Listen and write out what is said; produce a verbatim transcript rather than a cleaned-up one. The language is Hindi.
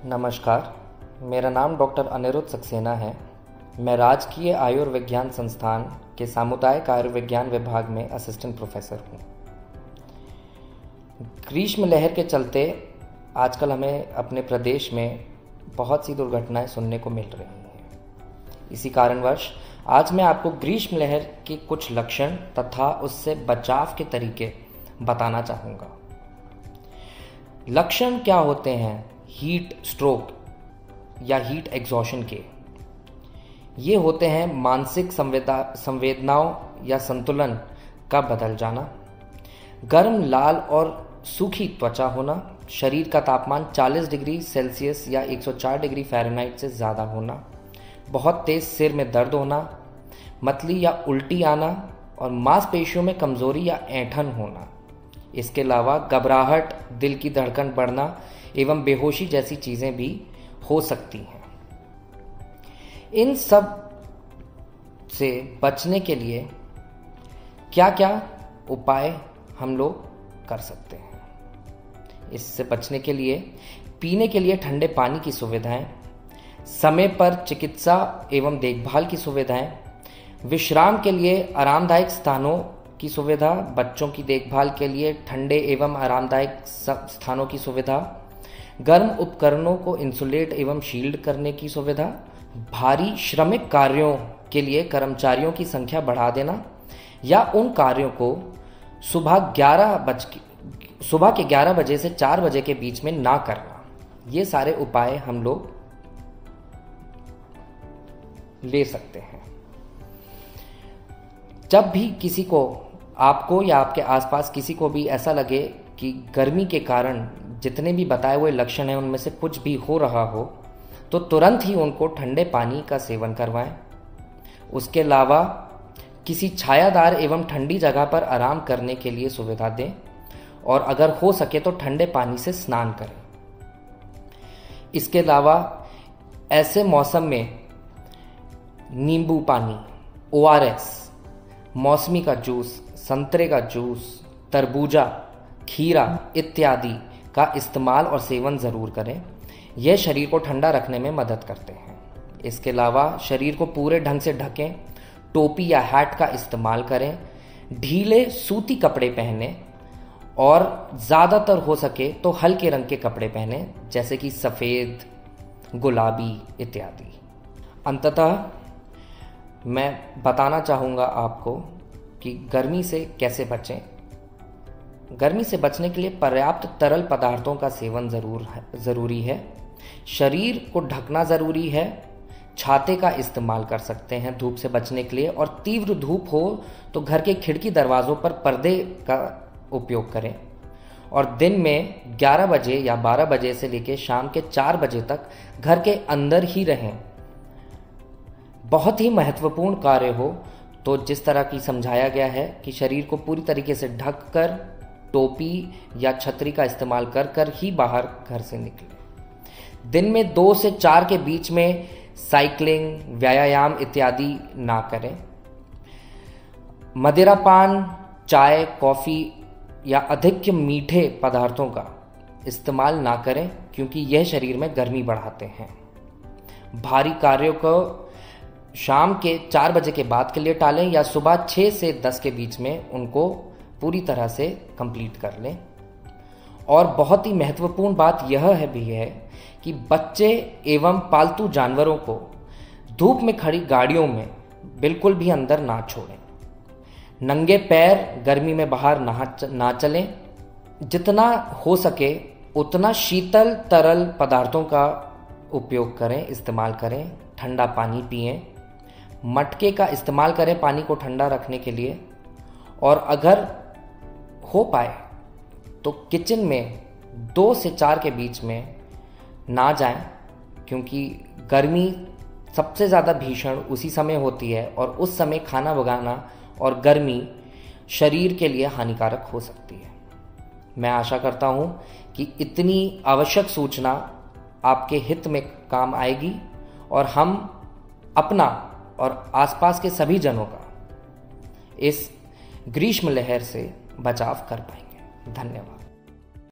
नमस्कार, मेरा नाम डॉक्टर अनिरुद्ध सक्सेना है। मैं राजकीय आयुर्विज्ञान संस्थान के सामुदायिक आयुर्विज्ञान विभाग में असिस्टेंट प्रोफेसर हूँ। ग्रीष्म लहर के चलते आजकल हमें अपने प्रदेश में बहुत सी दुर्घटनाएं सुनने को मिल रही हैं। इसी कारणवश आज मैं आपको ग्रीष्म लहर के कुछ लक्षण तथा उससे बचाव के तरीके बताना चाहूँगा। लक्षण क्या होते हैं हीट स्ट्रोक या हीट एग्जॉशन के? ये होते हैं मानसिक संवेदा संवेदनाओं या संतुलन का बदल जाना, गर्म लाल और सूखी त्वचा होना, शरीर का तापमान चालीस डिग्री सेल्सियस या एक सौ चार डिग्री फ़ारेनहाइट से ज़्यादा होना, बहुत तेज़ सिर में दर्द होना, मतली या उल्टी आना और मांसपेशियों में कमज़ोरी या ऐंठन होना। इसके अलावा घबराहट, दिल की धड़कन बढ़ना एवं बेहोशी जैसी चीज़ें भी हो सकती हैं। इन सब से बचने के लिए क्या क्या उपाय हम लोग कर सकते हैं? इससे बचने के लिए पीने के लिए ठंडे पानी की सुविधाएं, समय पर चिकित्सा एवं देखभाल की सुविधाएं, विश्राम के लिए आरामदायक स्थानों की सुविधा, बच्चों की देखभाल के लिए ठंडे एवं आरामदायक स्थानों की सुविधा, गर्म उपकरणों को इंसुलेट एवं शील्ड करने की सुविधा, भारी श्रमिक कार्यों के लिए कर्मचारियों की संख्या बढ़ा देना या उन कार्यों को सुबह ग्यारह बज सुबह के ग्यारह बजे से चार बजे के बीच में ना करना। ये सारे उपाय हम लोग ले सकते हैं। जब भी किसी को, आपको या आपके आसपास किसी को भी ऐसा लगे कि गर्मी के कारण जितने भी बताए हुए लक्षण हैं उनमें से कुछ भी हो रहा हो, तो तुरंत ही उनको ठंडे पानी का सेवन करवाएं। उसके अलावा किसी छायादार एवं ठंडी जगह पर आराम करने के लिए सुविधा दें और अगर हो सके तो ठंडे पानी से स्नान करें। इसके अलावा ऐसे मौसम में नींबू पानी, ओ आर एस, मौसमी का जूस, संतरे का जूस, तरबूजा, खीरा इत्यादि का इस्तेमाल और सेवन ज़रूर करें। यह शरीर को ठंडा रखने में मदद करते हैं। इसके अलावा शरीर को पूरे ढंग से ढकें, टोपी या हैट का इस्तेमाल करें, ढीले सूती कपड़े पहनें और ज़्यादातर हो सके तो हल्के रंग के कपड़े पहनें जैसे कि सफ़ेद, गुलाबी इत्यादि। अंततः मैं बताना चाहूँगा आपको कि गर्मी से कैसे बचें। गर्मी से बचने के लिए पर्याप्त तरल पदार्थों का सेवन ज़रूर है ज़रूरी है। शरीर को ढकना ज़रूरी है। छाते का इस्तेमाल कर सकते हैं धूप से बचने के लिए, और तीव्र धूप हो तो घर के खिड़की दरवाज़ों पर पर्दे का उपयोग करें और दिन में ग्यारह बजे या बारह बजे से लेकर शाम के चार बजे तक घर के अंदर ही रहें। बहुत ही महत्वपूर्ण कार्य हो तो जिस तरह की समझाया गया है कि शरीर को पूरी तरीके से ढक कर, टोपी या छतरी का इस्तेमाल कर कर ही बाहर घर से निकलें। दिन में दो से चार के बीच में साइकिलिंग, व्यायाम इत्यादि ना करें। मदिरापान, चाय, कॉफ़ी या अधिक मीठे पदार्थों का इस्तेमाल ना करें क्योंकि यह शरीर में गर्मी बढ़ाते हैं। भारी कार्यों को शाम के चार बजे के बाद के लिए टालें या सुबह छः से दस के बीच में उनको पूरी तरह से कंप्लीट कर लें। और बहुत ही महत्वपूर्ण बात यह है भी है कि बच्चे एवं पालतू जानवरों को धूप में खड़ी गाड़ियों में बिल्कुल भी अंदर ना छोड़ें। नंगे पैर गर्मी में बाहर ना ना चलें। जितना हो सके उतना शीतल तरल पदार्थों का उपयोग करें, इस्तेमाल करें। ठंडा पानी पिएं। मटके का इस्तेमाल करें पानी को ठंडा रखने के लिए। और अगर हो पाए तो किचन में दो से चार के बीच में ना जाएं क्योंकि गर्मी सबसे ज़्यादा भीषण उसी समय होती है और उस समय खाना पकाना और गर्मी शरीर के लिए हानिकारक हो सकती है। मैं आशा करता हूँ कि इतनी आवश्यक सूचना आपके हित में काम आएगी और हम अपना और आसपास के सभी जनों का इस ग्रीष्म लहर से बचाव कर पाएंगे। धन्यवाद।